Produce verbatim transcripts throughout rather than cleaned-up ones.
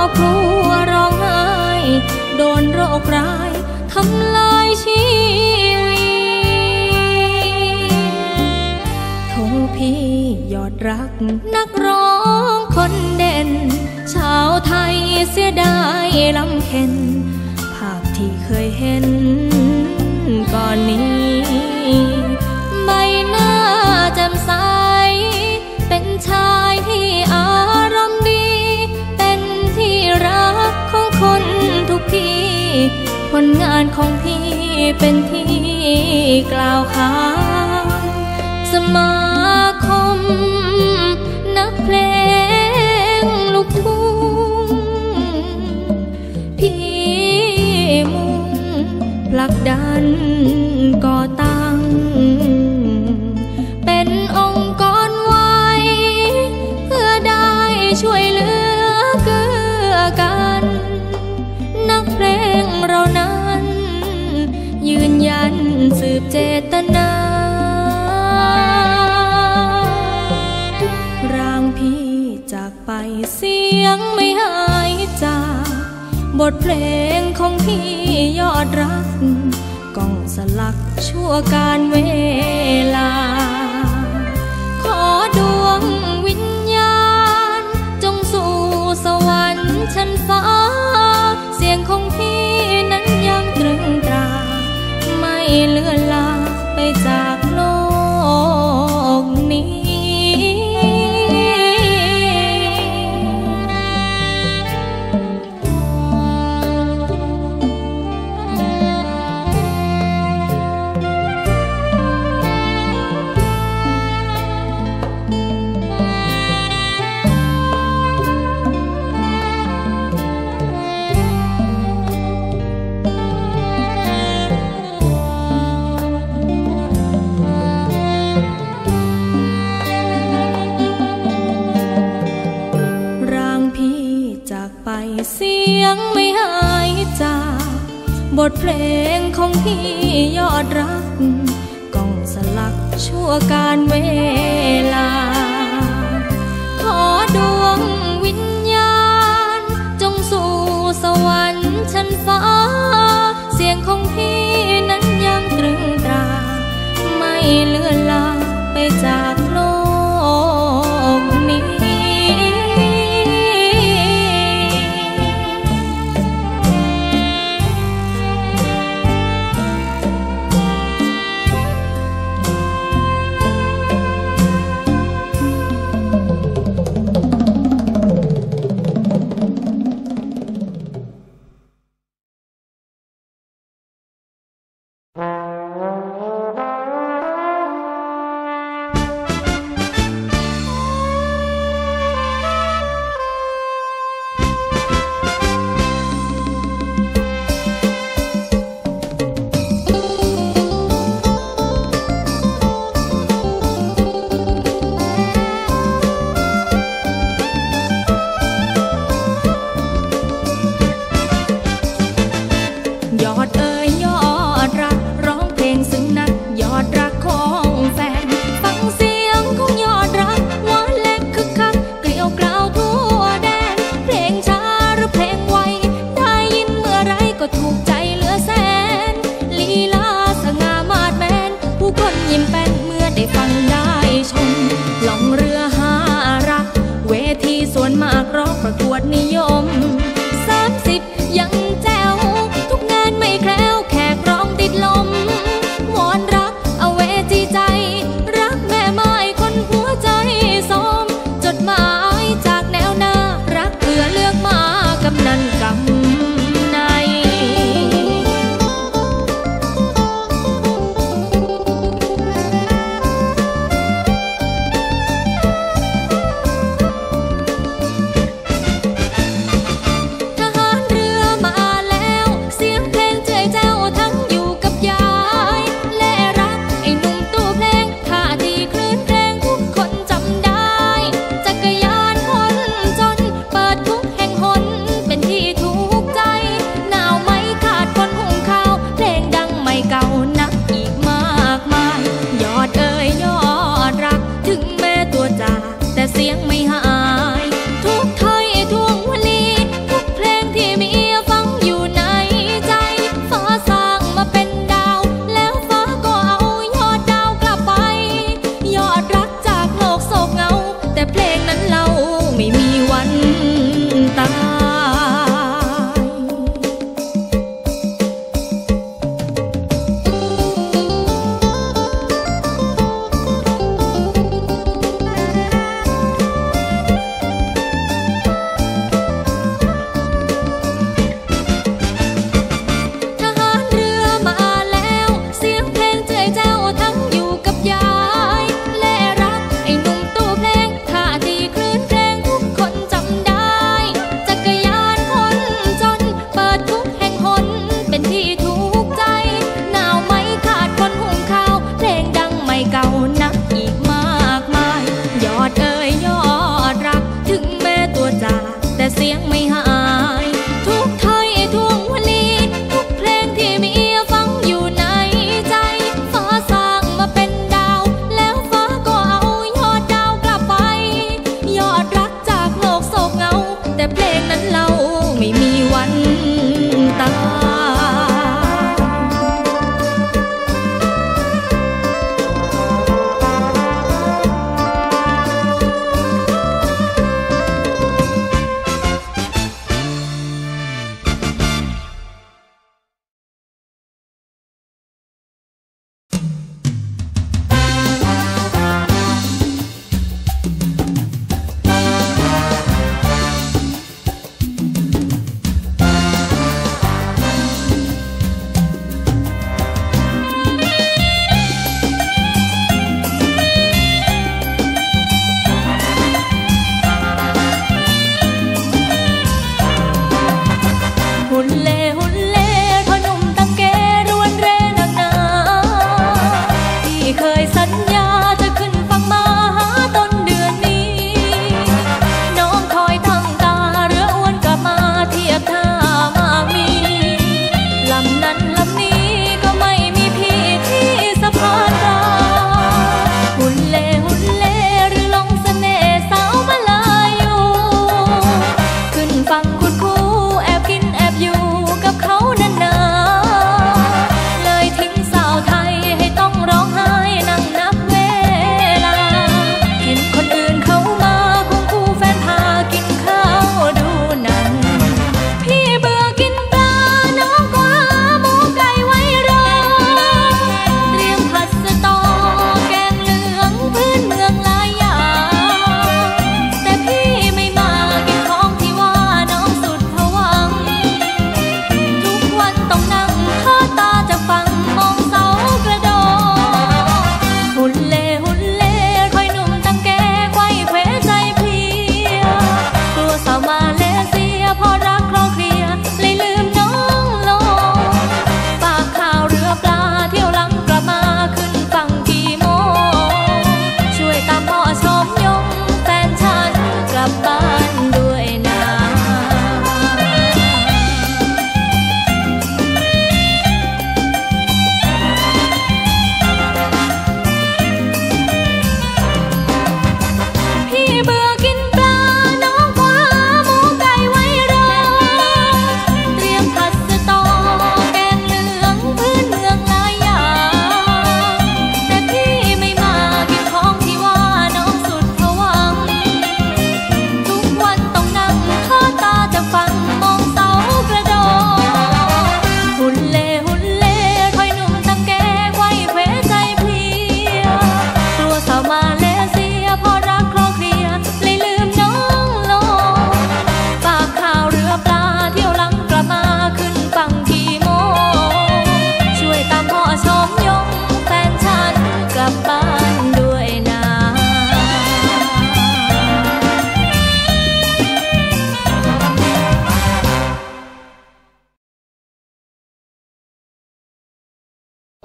อบครัวร้องไห้โดนโรคร้ายทำลายชีวิตโทพี่ยอดรักนักร้องคนเด่นชาวไทยเสียดายลำเค็นภาพที่เคยเห็นก่อนนี้ใบหน้าแจ่มใสเป็นชายที่อารมณ์ดีเป็นที่รักของคนทุกที่ผลงานของพี่เป็นที่กล่าวขานสมาคมนักเพลงลูกทุ่งพี่มุ่งผลักดันก่อตั้งเป็นองค์กรไว้เพื่อได้ช่วยเหลือเกื้อกันนักเพลงเรานั้นยืนยันสืบเจตนาร่างพี่จากไปเสียงไม่หายจากบทเพลงของพี่ยอดรักกล้องสลักชั่วการเวลาขอดวงวิญญาณจงสู่สวรรค์ชั้นฟ้าเสียงของพี่นั้นยังตรึงตราไม่เลือนลางไปจากโลกนี้เสียงไม่หายจากบทเพลงของพี่ยอดรักกล้องสลักชั่วการเวลาขอดวงวิญญาณจงสู่สวรรค์ชั้นฟ้าเสียงของพี่นั้นยังตรึงตราไม่เลือนลางไปจากโลกนี้เสียงไม่หายทุกถ้อยทุกวลีทุก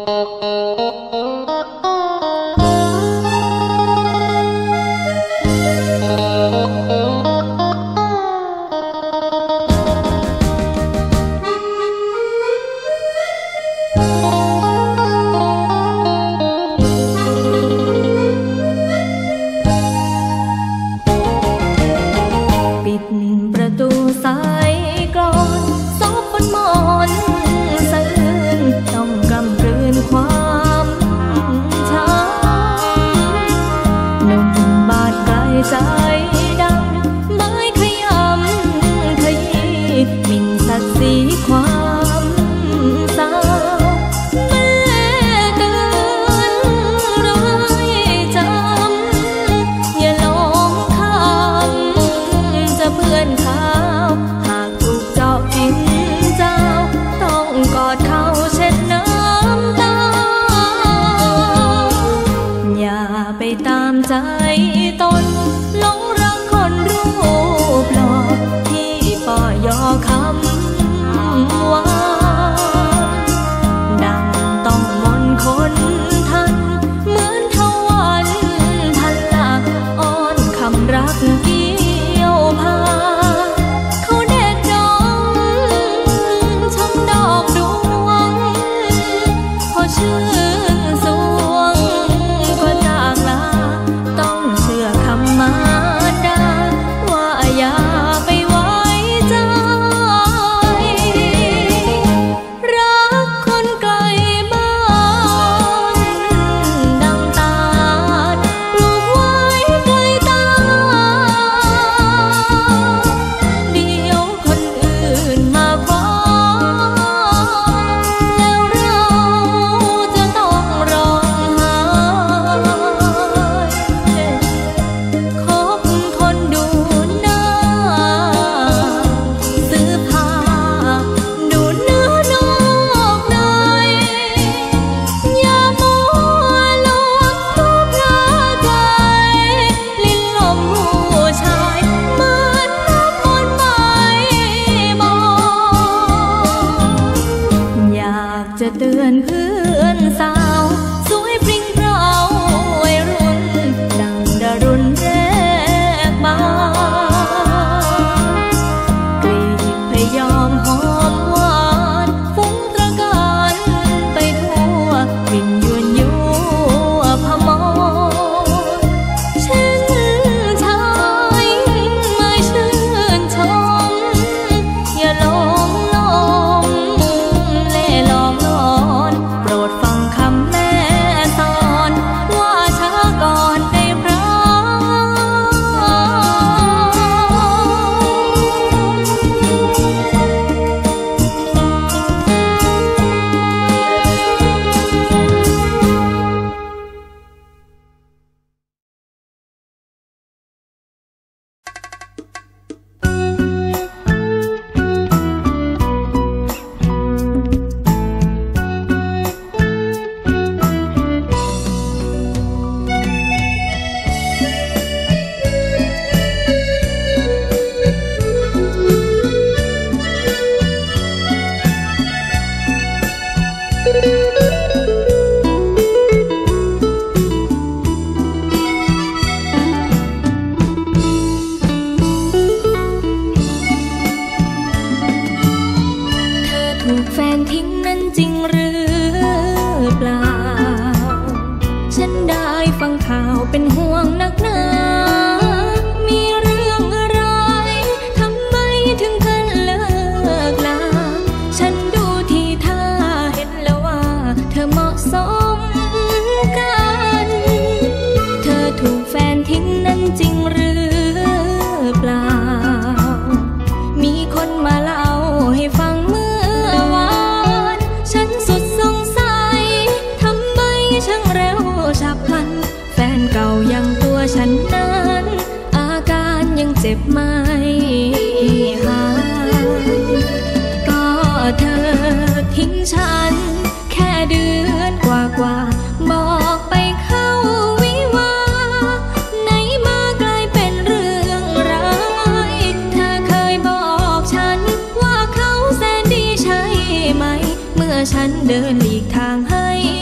ฉันเดินหลีกทางให้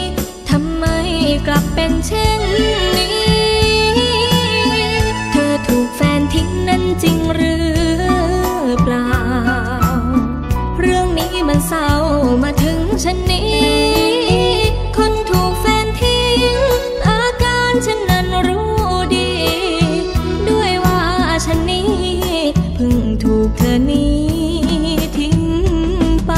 ช่นนี้เธอถูกแฟนทิ้งนั้นจริงหรือเปล่าเรื่องนี้มันเศร้ามาถึงฉันนี้คนถูกแฟนทิ้งอาการฉันนั้นรู้ดีด้วยว่าฉันนี้เพิ่งถูกเธอนี้ทิ้งไป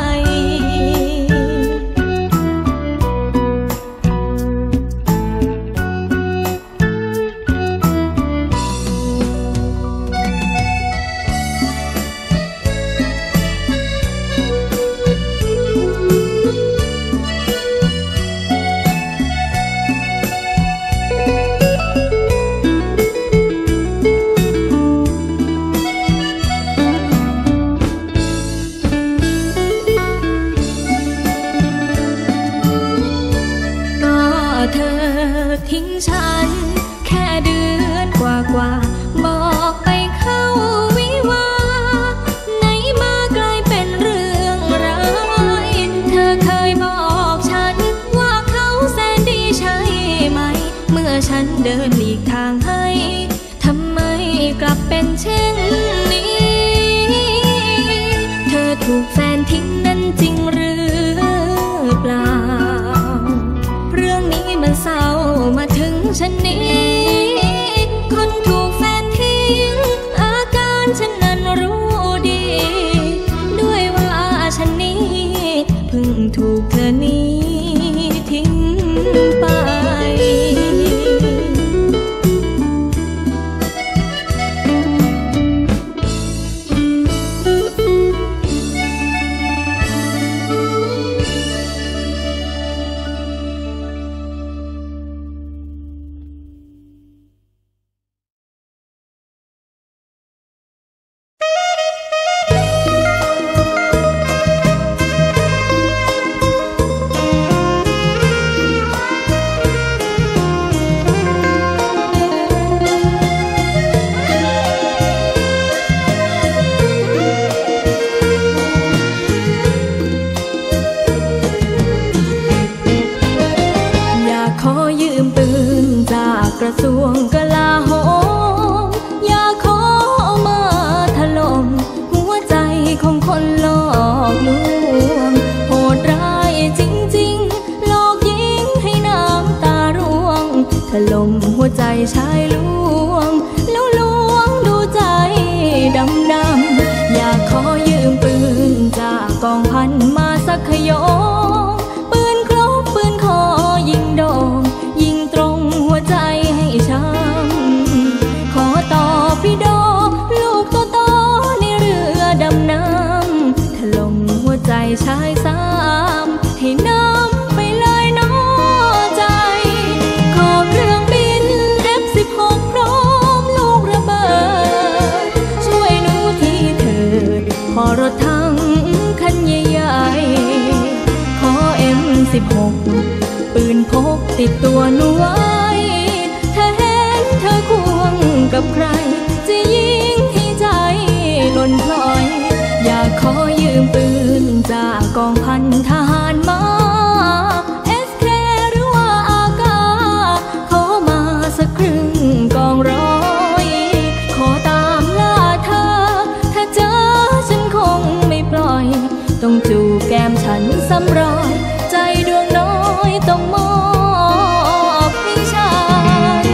ทิ้งฉันแค่เดือนกว่ากว่าบอกไปเข้าวิวาไหนมากลายเป็นเรื่องร้ายเธอเคยบอกฉันว่าเขาแสนดีใช่ไหมเมื่อฉันเดินหลีกทางให้ทำไมกลับเป็นเช่นนี้เธอถูกแฟนทิ้งนั้นจริงหรือเปล่าเรื่องนี้มันเศร้ามาถึงฉันนี้คนถูกแฟนทิ้งอาการฉันนั้นรู้ดีด้วยว่าฉันนี้เพิ่งถูกเธอนี้ทิ้งไปกระทรวงกลาโหมอย่าขอมาถล่มหัวใจของคนหลอกลวงโหดร้ายจริงๆหลอกยิงให้น้ำตาร่วงถล่มหัวใจชายลวงแล้วลวงดูใจดำดำอยากขอยืมปืนจากกองพันมาสักขยงปืนครบปืนคอยิงโด่งยิงตรงหัวใจช้ำขอต่อพี่โดลูกโตโตในเรือดำน้ำถล่มหัวใจชายสามให้น้ำไปเลยน้อใจขอเครื่องบิน เอฟ สิบหก พร้อมลูกระเบิดช่วยหนูทีเถิดขอรถทั้งคันใหญ่ๆขอ เอ็ม สิบหก ปืนพกติดตัวหนูไว้เธอควงกับใครจะยิงให้ใจหล่นพลอยอยากขอยืมปืนจากกองพันทหารมา เอส เค หรือว่าอากาขอมาสักครึ่งกองร้อยขอตามล่าเธอถ้าเจอฉันคงไม่ปล่อยต้องจูบแก้มฉันซ้ำรอยใจดวงน้อยต้องมอบให้ฉัน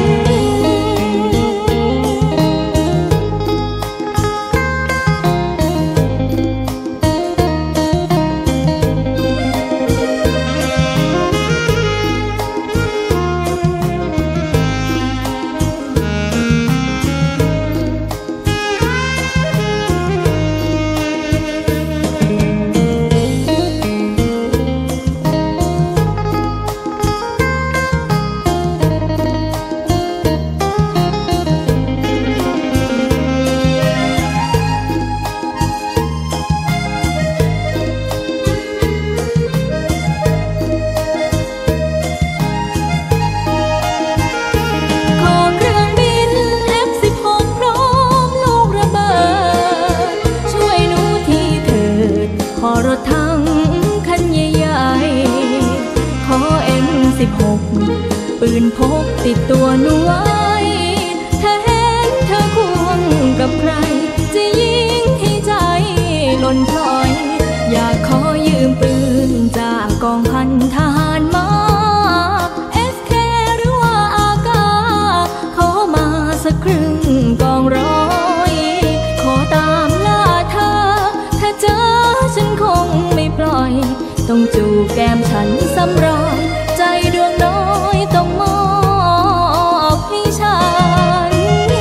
ติดตัวหนูไว้ถ้าเห็นเธอควงกับใครจะยิงให้ใจหล่นพลอยอยากขอยืมปืนจากกองพันทหารมา เอส เค หรือว่าอากาขอมาสักครึ่งกองร้อยขอตามล่าเธอถ้าเจอฉันคงไม่ปล่อยต้องจูบแก้มฉันซ้ำรอยใจดวงน้อยต้องมอบให้ฉัน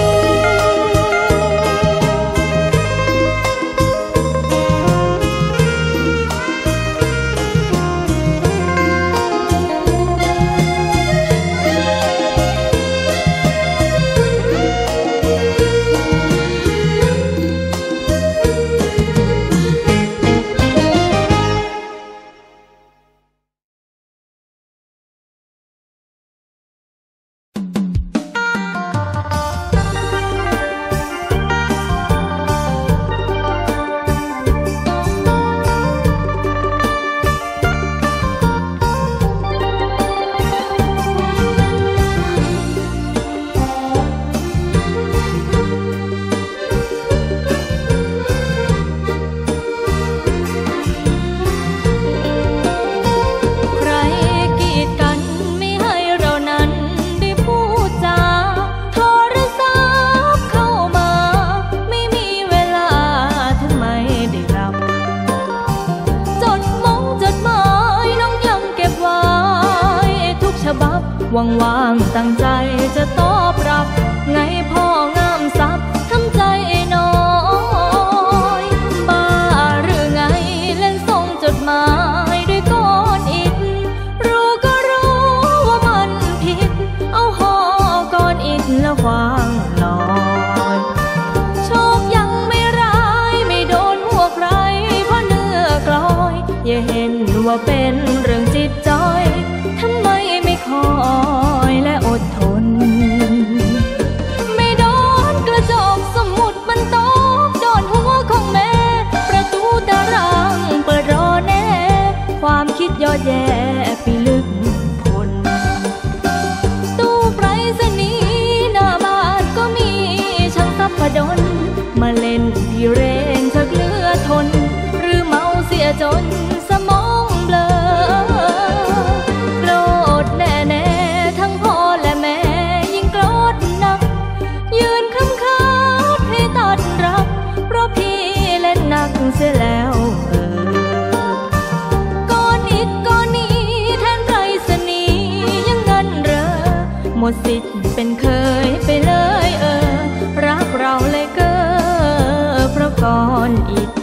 ว่างๆตั้งใจจะตอบรับไงพ่องามซับทำใจน้อยบ้าหรือไงเล่นส่งจดหมายด้วยก้อนอิฐรู้ก็รู้ว่ามันผิดเอาห่อก้อนอิฐแล้ววางลอยโชคยังไม่ร้ายไม่โดนหัวใครเพราะเนื้อกลอยอย่าเห็นว่าเป็นเรื่องจิบจอยทำไมไม่คอยและอดทนไม่โดนกระจกสมุดมันตกโดนหัวของแม่ประตูตารางเปิดรอแน่ความคิดยอดแย่ปีลึกพ้นตู้ไปรษณีย์หน้าบ้านก็มีช่างซับพดลมาเล่นพี่เรนชักเหลือทนหรือเมาเสียจนสมองเบลอโกรธแน่ๆทั้งพ่อและแม่ยิ่งโกรธหนักยืนคำขาดให้ตัดรักเพราะพี่เล่นหนักเสียแล้วเออก้อนอิฐก้อนนี้แทนไปรษณีย์ยังงั้นเหรอหมดสิทธิ์เป็นเคยไปเลยเออรักเราเลยเก้อเพราะก้อนอิฐ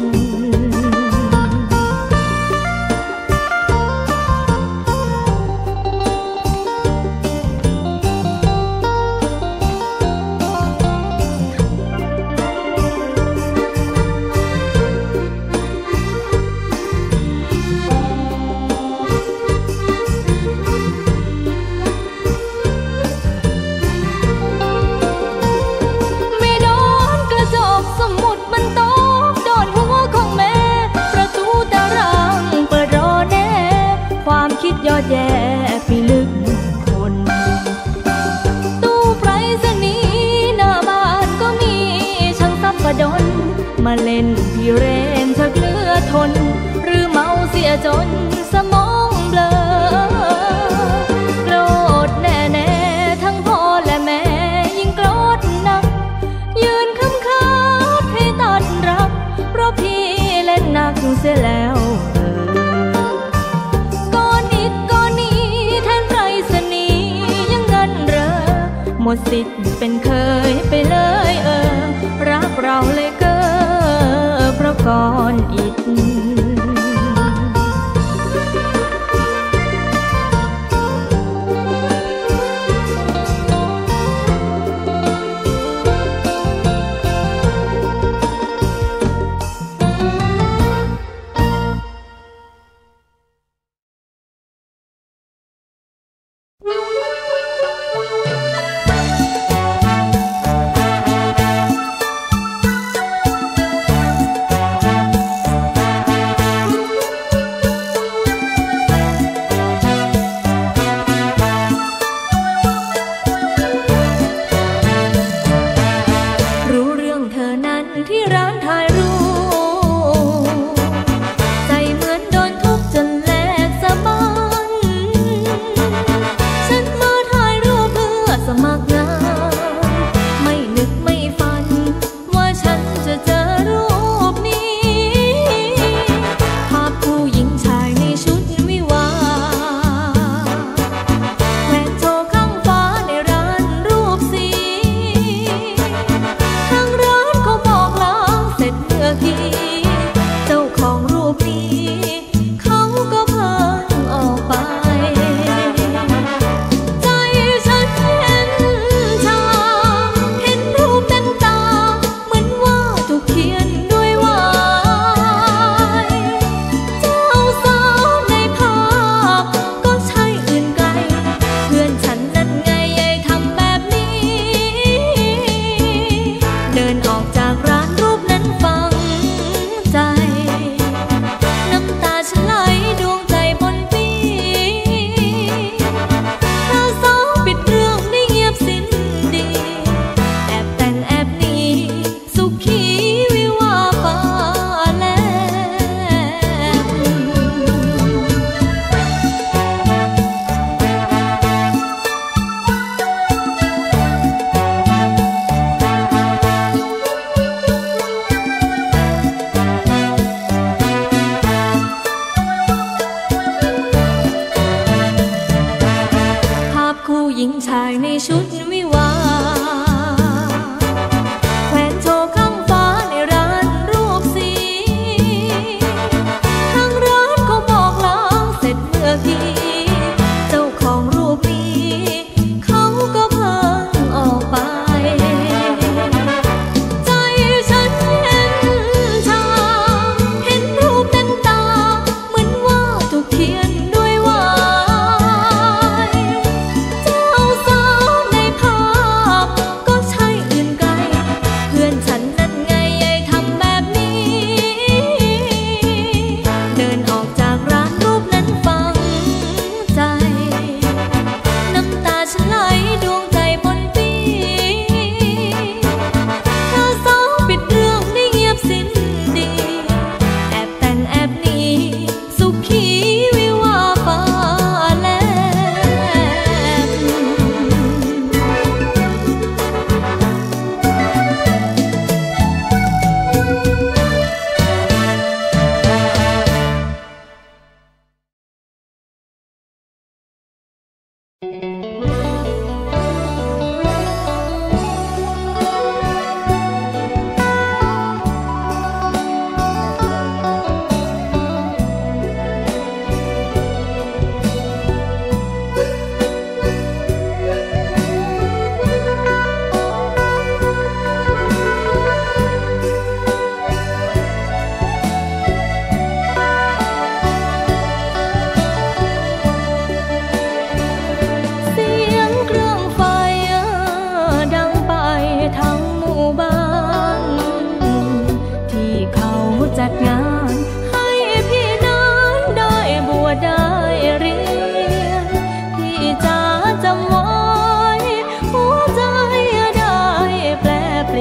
คิดยอดแย่ปีลึกคนตู้ไปรษณีย์หน้าบ้านก็มีช่างซับพดลมาเล่นพี่เรนชักเหลือทนหรือเมาเสียจนสมองเบลอโกรธแน่ๆทั้งพ่อและแม่ยิ่งโกรธหนักยืนคำขาดให้ตัดรักเพราะพี่เล่นหนักเสียแล้วหมดสิทธิ์เป็นเคยไปเลยเออรักเราเลยเก้อเพราะก้อนอิฐเ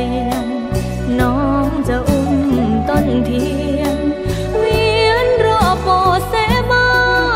ลียงน้องจะอุ้มต้นเทียนเวียนรอบโบสถ์เสมา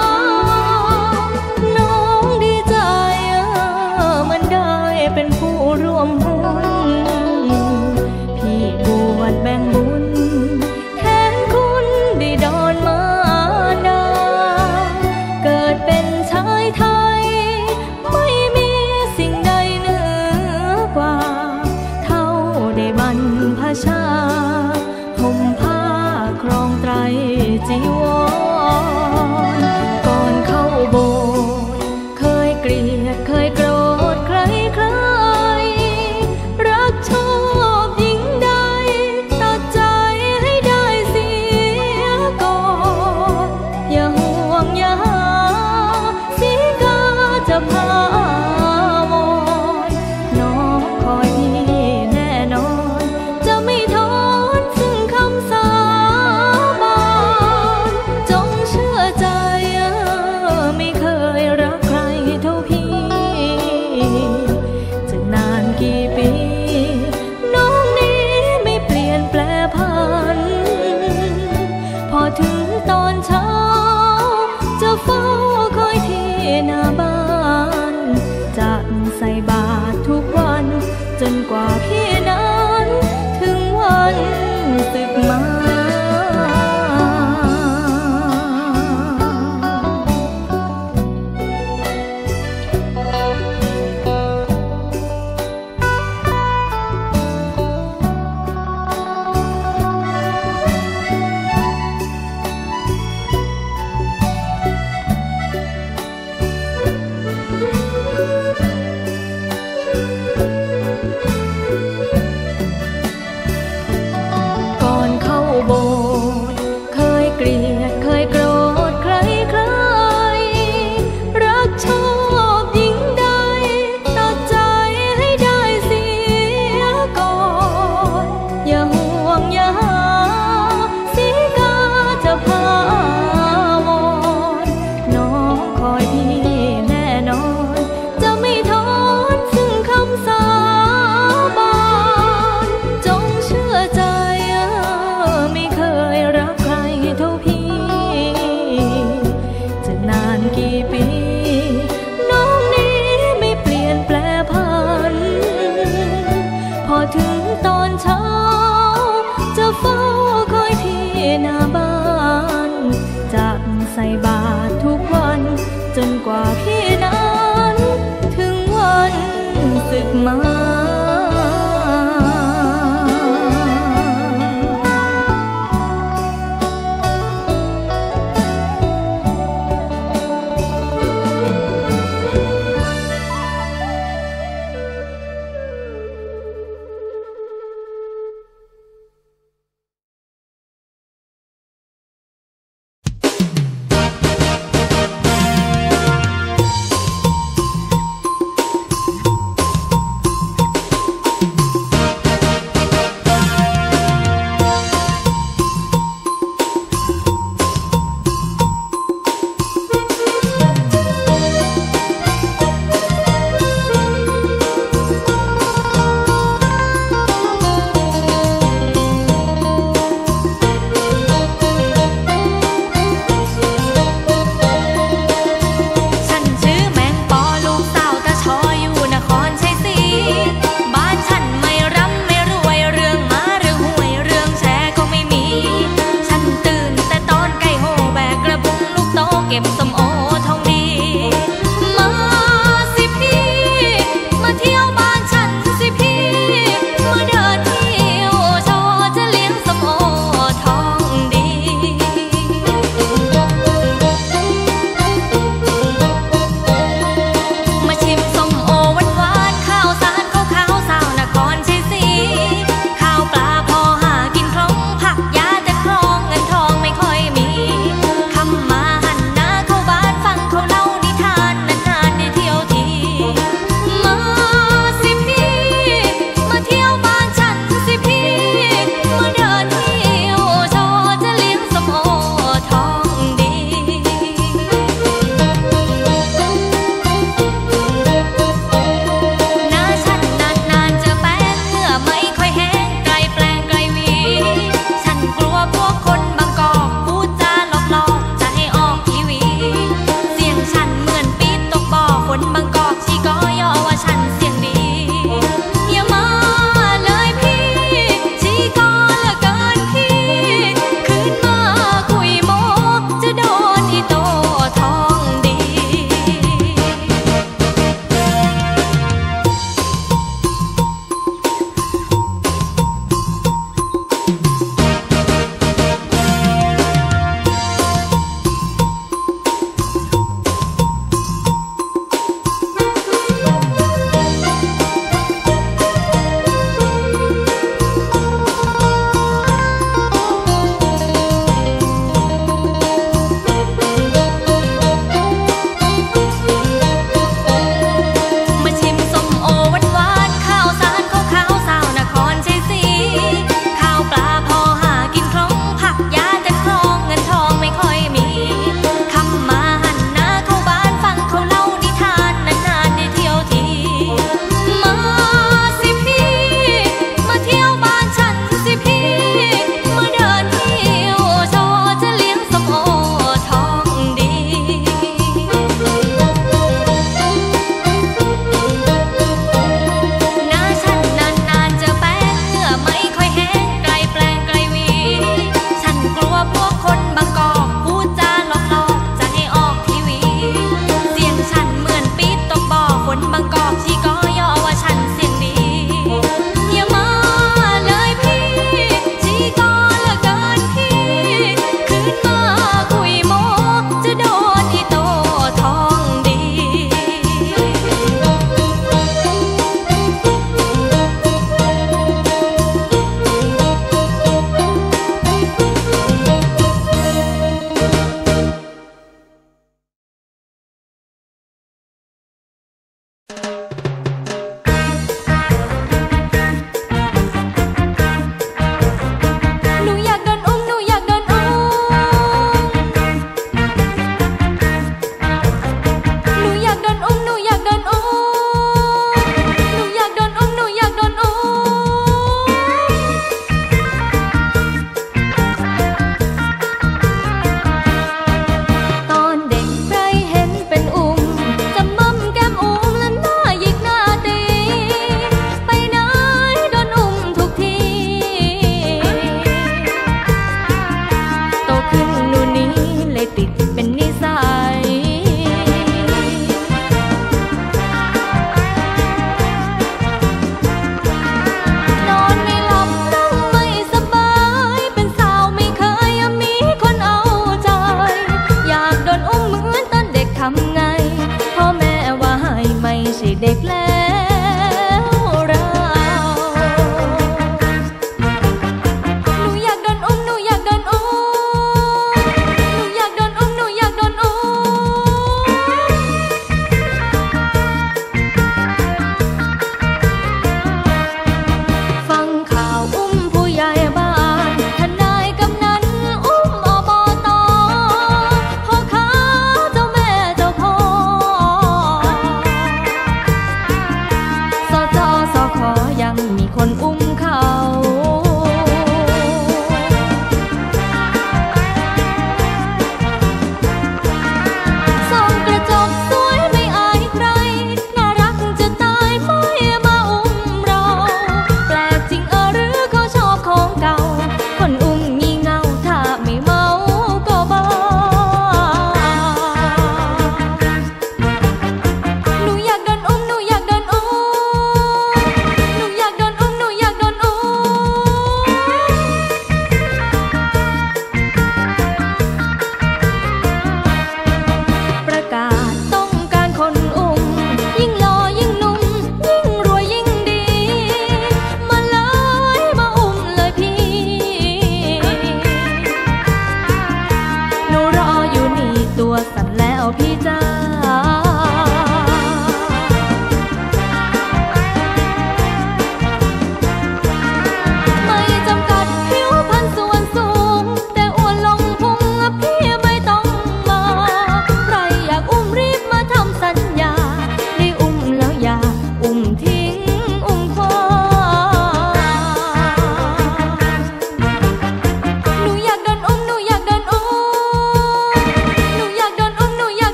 น้องดีใจเหมือนได้เป็นผู้ร่วมหุ้นพี่บวชแบ่งบุญแทนคุณบิดรมารดาเกิดเป็นชายไทยไม่มีสิ่งใดเหนือกว่าเท่าได้บรรพชาห่มผ้าครองไตรจีวรก่อนเข้าโบสถ์เคยเกลียดเคยโกรธใครใครรักชอบหญิงใดตัดใจให้ได้เสียก่อนอย่าห่วงอย่าหาสีกาจะพาวอนน้องคอยพี่แน่นอนจะไม่ทอนซึ่งคำสาบานจงเชื่อใจไม่เคยรักใครเท่าพี่จะนานกี่ปีน้องนี้ไม่เปลี่ยนแปลผันพอถึงตอนเช้าจะเฝ้าคอยที่หน้าบ้านจะใส่บาตรทุกวันจนกว่าพี่นั้นถึงวันสึกมาก่อนเข้าโบสถ์เคยเกลียดเคยโกรธใครใครรักชอบหญิงใดตัดใจให้ได้เสียก่อนอย่าห่วงอย่าหาสีกาจะพาวอนน้องคอยพี่แน่นอนจะไม่ทอนซึ่งคำสาบานจงเชื่อใจไม่เคยรักใครเท่าพี่จะนานกี่ปีน้องนี้ไม่เปลี่ยนแปลผันพอถึงตอนเช้าจะเฝ้าคอยที่หน้าบ้านจะใส่บาตรทุกวันจนกว่าพี่นั้นถึงวันสึกมา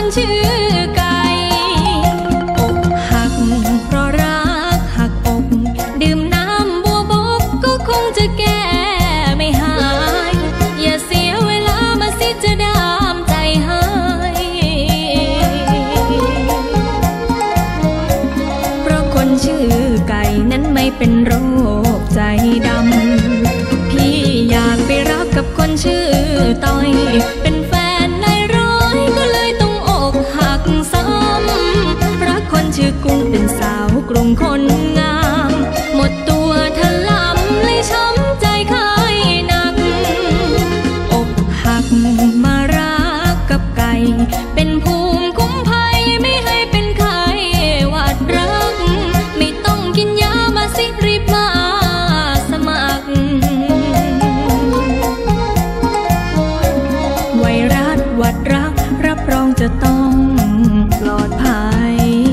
ชื่อไก่อกหักเพราะรักหักอกดื่มน้ำบัวบกก็คงจะแก้ไม่หายอย่าเสียเวลามาสิจะดามใจให้เพราะคนชื่อไก่นั้นไม่เป็นโรคใจดำพี่อยากไปรักกับคนชื่อต้อยเป็นแฟนนายร้อยก็เลยต้องอกหักซ้ำรักคนชื่อกุ้งเป็นสาวกรุงคนงามหมดตัวทะลำเลยช้ำใจคายหนักอกหักมารักกับไก่เป็นภูมิคุ้มภัยไม่ให้เป็นไข้หวัดรักไม่ต้องกินยามาสิรีบมาสมัครไวรัสหวัดรักรับรองจะต้องปลอดภัย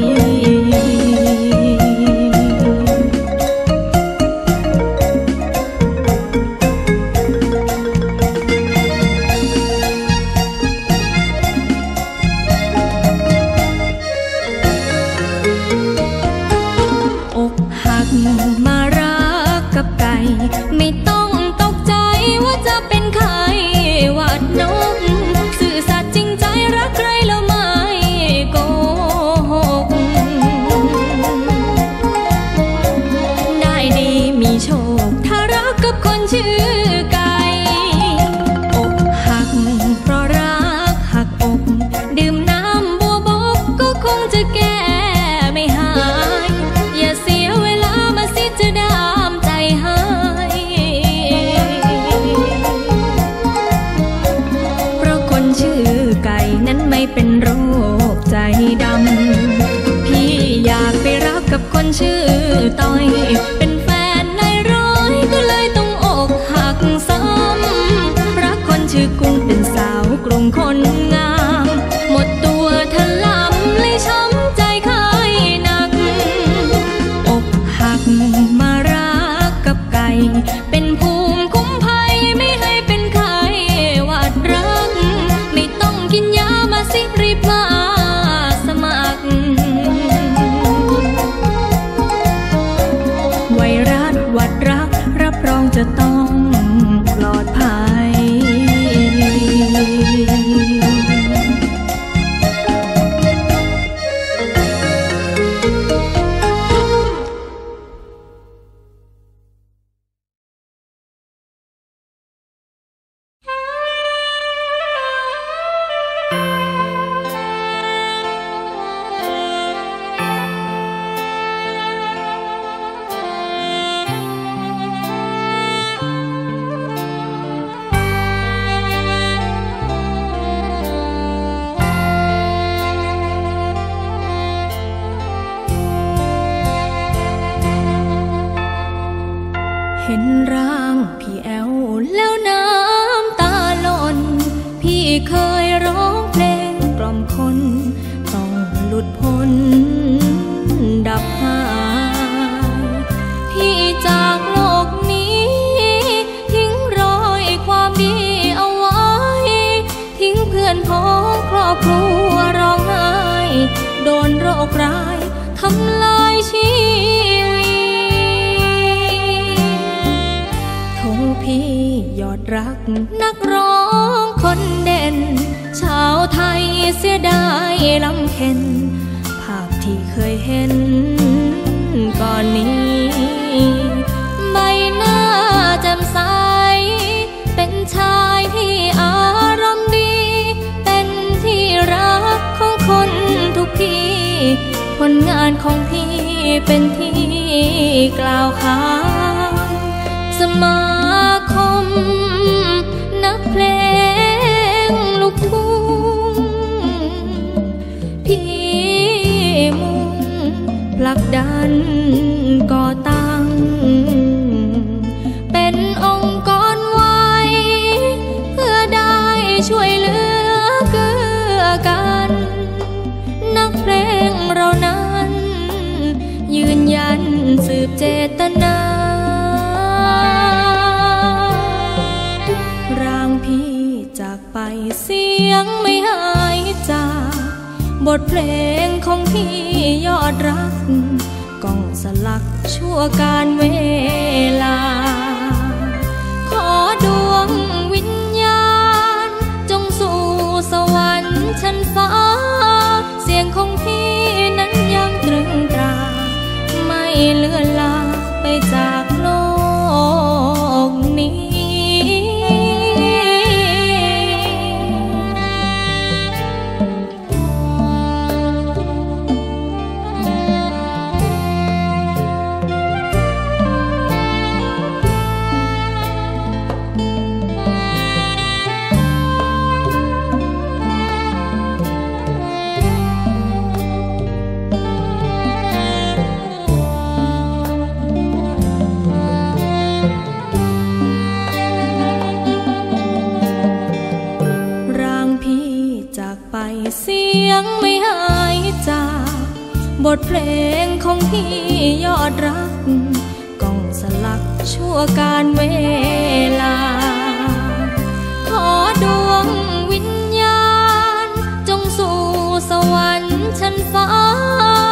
อกหักมารักกับไก่ไม่ต้องตกใจว่าจะเป็นไข้หวัดนกสื่อสัตย์จริงใจรักใครแล้วไม่โกหกได้ดีมีโชคถ้ารักกับคนชื่อไก่อกหักเพราะรักหักอกดื่มน้ำบัวบกก็คงจะแก้ไม่หายอย่าเสียเวลามาสิจะดามใจให้เพราะคนชื่อไก่นั้นไม่เป็นโรคใจดำพี่อยากไปรักกับคนชื่อต้อยเป็นแฟนนายร้อยก็เลยต้องอกหักซ้ำรักคนชื่อกุ้งเป็นสาวกรุงคนงามหมดตัวทะลำเลยช้ำใจคายหนักอกหักมารักกับไก่เป็นภูมิคุ้มภัยไม่ให้เป็นไข้หวัดรักไม่ต้องกินยามาสิรีบมาสมัครไวรัสหวัดรักรับรองจะต้องปลอดภัยเห็นร่างพี่แอวแล้วน้ำตาหล่นพี่เคยร้องเพลงกล่อมคนต้องหลุดพ้นดับหายพี่จากโลกนี้ทิ้งรอยความดีเอาไว้ทิ้งเพื่อนพ้องครอบครัวร้องไห้โดนโรคร้ายทำลายชีวิตพี่ยอดรักนักร้องคนเด่นชาวไทยเสียดายลำเค็นภาพที่เคยเห็นก่อนนี้ใบหน้าแจ่มใสเป็นชายที่อารมณ์ดีเป็นที่รักของคนทุกที่ผลงานของพี่เป็นที่กล่าวขานสมาคมนักเพลงลูกทุ่งพี่มุ่งผลักดันก่อตั้งเป็นองค์กรไว้เพื่อได้ช่วยเหลือเกื้อกันนักเพลงเรานั้นยืนยันสืบเจตนาร่างพี่จากไปเสียงไม่หายจากทเพลงของพี่ยอดรักก้องสลักชั่วการเวลาขอดวงวิญญาณจงสู่สวรรค์ชั้นฟ้าเสียงของพี่นั้นยังตรึงตราไม่เลือนลาไปจากโลกนี้เสียงไม่หายจากบทเพลงของพี่ยอดรักก้องสลักชั่วการเวลาขอดวงวิญญาณจงสู่สวรรค์ชั้นฟ้า